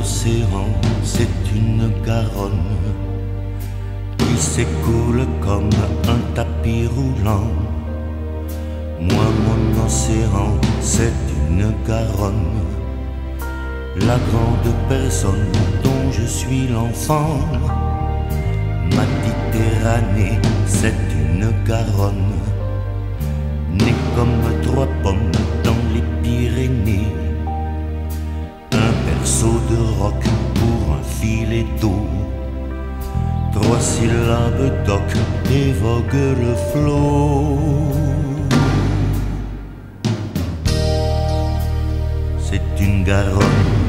océan, c'est une Garonne qui s'écoule comme un tapis roulant. Moi, mon océan, c'est une Garonne, la grande personne dont je suis l'enfant. Ma Méditerranée, c'est une Garonne, née comme trois pommes dans les Pyrénées. Un berceau de roc pour un filet d'eau, trois syllabes d'oc évoquent le flot. C'est une Garonne